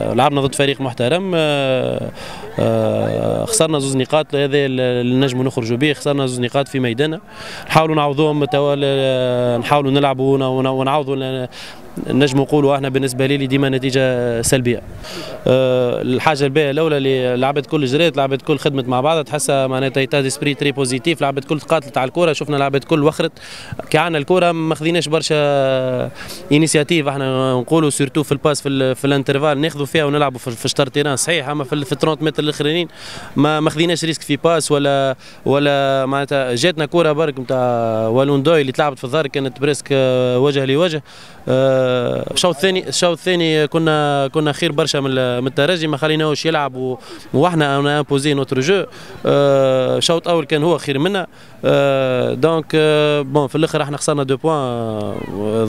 لعبنا ضد فريق محترم، خسرنا زوز نقاط، هذا اللي نجموا نخرجوا به. خسرنا زوز نقاط في ميدانا، نحاولوا نعوضوهم نحاولوا نلعبوا ونعوضوا. نجم نقولوا احنا بالنسبه لي ديما نتيجه سلبيه. الحاجه الباهيه الاولى اللي لعبت كل جريت، لعبت كل خدمت مع بعضها، تحسها معناتها ايتا ديسبري تري بوزيتيف، لعبت كل قاتلت على الكره، شفنا لعبت كل وخرت. كي عندنا الكره ما خذيناش برشا انيسياتيف، احنا نقولوا سيرتو في الباس في الانترفال ناخذوا فيها ونلعبوا في شطر تيران صحيح، اما في 30 متر الاخرين ما خذيناش ريسك في باس ولا معناتها جاتنا كره برك نتاع والوندوي اللي تلعبت في الظهر كانت بريسك وجه لوجه. الشوط الثاني كنا خير برشا من الترجي، ما خليناهوش يلعب واحنا امبوزي نوتر جو. الشوط الاول كان هو خير منا. دونك بون في الاخر احنا خسرنا 2 بوان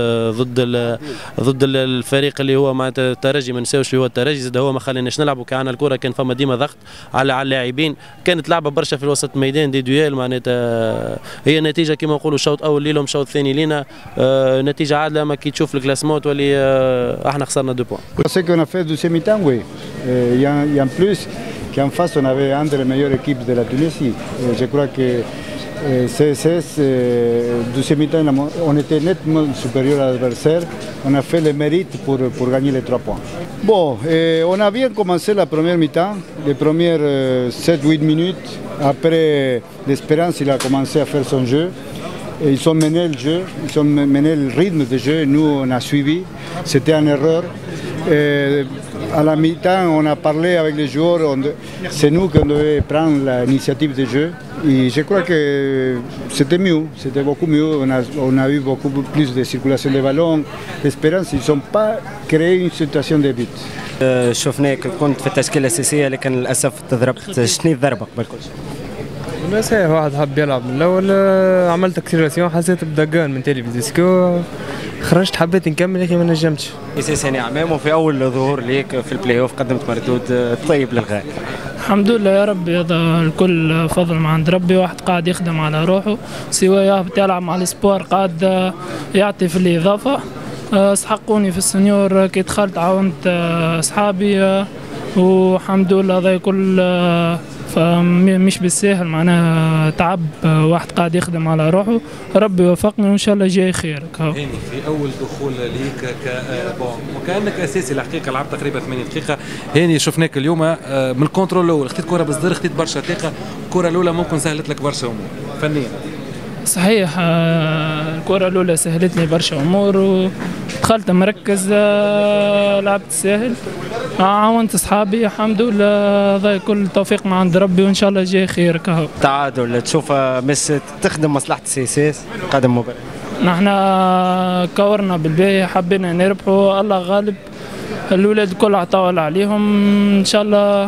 ضد الفريق اللي هو معناتها الترجي، ما نساوش اللي هو الترجي، زاد هو ما خليناش نلعب، وكان الكره كان فما ديما ضغط على اللاعبين، كانت لعبه برشا في وسط الميدان دي دويل. معناتها هي نتيجه كما نقولوا الشوط الاول ليهم الشوط الثاني لينا، نتيجه عادله. ما كي تشوف الكلاسمون تولي احنا خسرنا 2 بوان. Ce qu'on a fait deuxième mi-temps, oui. Il y a en plus qu'en face on avait une des meilleures équipes de la Tunisie. Je crois que CSS, deuxième mi-temps, on était nettement supérieur à l'adversaire. On a fait le mérite pour gagner les 3 points. Bon, on a bien commencé la première mi-temps, les premières 7-8 minutes. Après, l'Espérance il a commencé à faire son jeu. Et ils ont mené le jeu, ils ont mené le rythme de jeu, nous on a suivi, c'était une erreur. Et à la mi-temps, on a parlé avec les joueurs, c'est nous qui devons prendre l'initiative de jeu. Et je crois que c'était mieux, c'était beaucoup mieux, on a eu beaucoup plus de circulation de ballons. L'Espérance, ils n'ont pas créé une situation de but. شفناك كنت في التشكيلة الأساسية لكن للأسف تضربت. شنو الضربة قبل كل شيء؟ لا صحيح، واحد حب يلعب من الاول، عملت اكسلراسيون حسيت بدقان من تيليفيزيسكو، خرجت حبيت نكمل يا اخي ما نجمتش. اساسا يا عمام، وفي اول ظهور ليك في البلاي اوف قدمت مردود طيب للغاية. الحمد لله يا ربي، هذا الكل فضل من عند ربي. واحد قاعد يخدم على روحه، سواء يهبط يلعب مع الاسبوار قاعد يعطي في الاضافه. سحقوني في السنيور كي دخلت عاونت اصحابي، والحمد لله هذا كل فمش بالساهل، معناها تعب واحد قاعد يخدم على روحه. ربي يوفقني وان شاء الله جاي خير. هاني في اول دخول ليك وكانك اساسي الحقيقه، لعبت تقريبا 80 دقيقه. هاني شفناك اليوم من الكونترول الاول خذيت كره بالصدر، خذيت برشا ثقه، الكره الاولى ممكن سهلت لك برشا امور فنيا. صحيح، الكرة الأولى سهلت لي برشا أمور ودخلت مركز، لعبت ساهل، عاونت أصحابي الحمد لله. هذا كل توفيق من عند ربي وإن شاء الله جاي خير. كهو تعادل تشوفها تخدم مصلحة CSS قدم مباراة. نحن كورنا بالباهي، حبينا نربحوا، الله غالب. الأولاد الكل عطاوا عليهم، إن شاء الله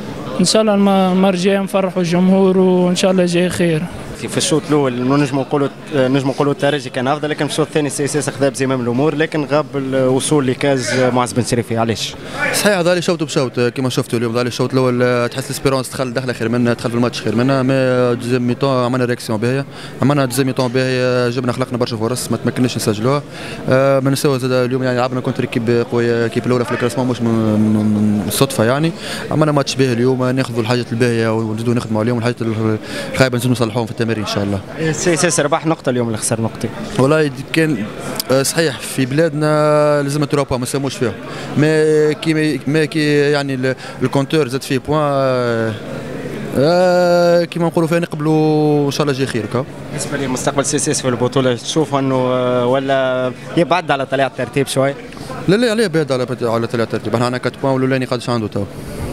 المرة الجاية نفرحوا الجمهور وإن شاء الله جاي خير. في الشوط الاول نجم نقولوا الترجي كان افضل، لكن في الشوط الثاني CSS اخذ بزمام الامور، لكن غاب الوصول لكاز معز بن شريفي. علاش؟ صحيح ضالي شوط بشوط كما شفتوا اليوم. ضالي الشوط الاول تحس الاسبيرونس دخل خير منا، دخل في الماتش خير منا، مي دوزيام ميطون عملنا رياكسيون باهيه، عملنا دوزيام ميطون باهيه، جبنا خلقنا برشا فرص ما تمكناش نسجلوها. ما نساو زاد اليوم يعني لعبنا كونتر كيب قويه، كيب الاولى في الكلاسمون مش من الصدفه يعني. عملنا ماتش باهي اليوم، ناخذوا الحاجات الباهيه ونزيدوا نخدموا عليهم، الحاجات الخايبه نزيدوا نصلحوهم في التمارين ان شاء الله. CSS ربح نقطة اليوم اللي خسر نقطتين. والله كان صحيح في بلادنا لازم 3 بوان ما نسموش فيهم، ما كي يعني الكونتور زاد فيه بوان كيما نقولوا فيها نقبلوا ان شاء الله جاي خير. بالنسبة لمستقبل CSS في البطولة تشوف انه ولا يبعد على طليعة الترتيب شوي؟ لا عليه بعد على طليعة الترتيب. احنا عندنا 4 بوان والاولاني قادش عنده تو،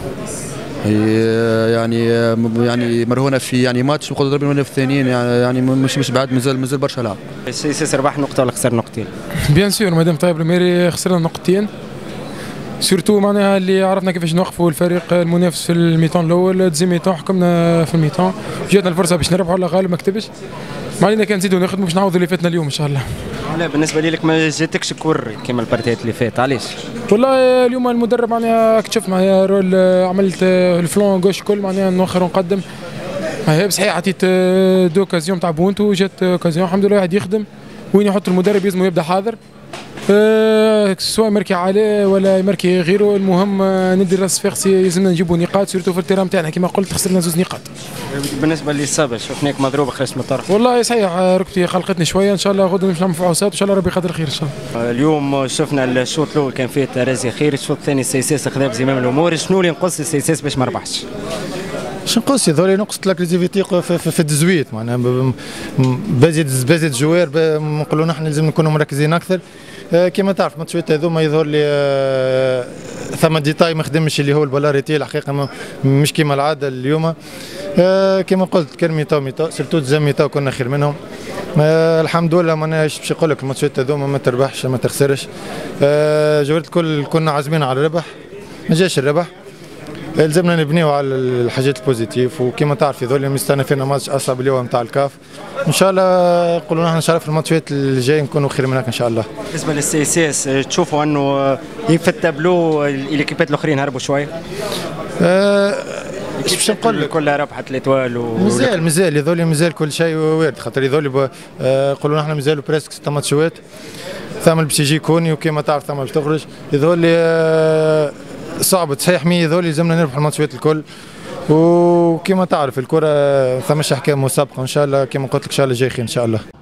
يعني مرهونه في يعني ماتش نقدر نضرب في الثانيين، يعني مش بعد، مازال برشا لعب. CSS ربح نقطه ولا خسر نقطتين؟ بيان سور مادام طيب الميري خسرنا نقطتين، سورتو معناها اللي عرفنا كيفاش نوقفوا الفريق المنافس في الميطان الاول. دوزيام ميطان حكمنا في الميطان، جاتنا الفرصه باش نربحوا، الله غالب ما كتبش. ما علينا كان نزيدوا نخدموا باش نعوضوا اللي فاتنا اليوم ان شاء الله. لا بالنسبه لي لك ما جاتكش كور كيما البارتيات اللي فات، علاش؟ والله اليوم المدرب معناها كشفت معناها رول، عملت الفلون غوش كل معناها نوخر ونقدم. هي صحيح عطيت دوكازيون تاع بونتو، جات اوكازيون الحمد لله واحد يخدم، وين يحط المدرب يلزمو يبدا حاضر. سواء مركي عليه ولا مركي غيره، المهم ندي راس فيقسي يلزمنا نجيبوا نقاط سورتو في التيران تاعنا كما قلت خسرنا 2 نقاط. بالنسبه للإصابة شفناك مضروب خرجت من الطرف. والله صحيح ركبتي خلقتني شويه، ان شاء الله غدا نمشي نعمل فحوصات وان شاء الله ربي يقدر خير ان شاء الله. اليوم شفنا الشوط الاول كان فيه ترازي خير، الشوط الثاني السيساس خذا بزمام الامور، شنو اللي نقص السيساس باش ما ربحش؟ شنو نقص هذول نقصت لاكريتيفيتي في التزويت معناها بازيد جوار نقولوا نحن لازم نكونوا مركزين اكثر. كما تعرف الماتشات هذوما يظهر لي ثم ديتاي ما خدمش اللي هو البلاريتي الحقيقه مش كما العاده اليوم. كما قلت كان ميتا سيرتو تزام ميتا كنا خير منهم. الحمد لله ماناش باش نقول لك الماتشات هذوما ما تربحش ما تخسرش. جولة الكل كنا عازمين على الربح ما جاش الربح، لازمنا نبنيو على الحاجات البوزيتيف، وكما تعرف يظل مستنفينا ماتش اصعب اليوم نتاع الكاف، ان شاء الله نقولوا نحن ان شاء الله في الماتشات اللي جاي نكونوا خير منك ان شاء الله. بالنسبه للسي سي اس تشوفوا انه في التابلو الاكيبات الاخرين هربوا شويه؟ باش نقول لك كلها ربحت الاتوال مازال يظل مازال كل شيء وارد، خاطر يظل نقولوا نحن مازالوا بريسك 6 ماتشات، ثم باش يجي كوني وكما تعرف ثم باش تخرج، يظل صعب صحيح مي يظل يلزمنا نربح الماتشات الكل، وكما تعرف الكره ثماش احكام مسابقه ان شاء الله كما قلت لك ان شاء الله جاي خير ان شاء الله.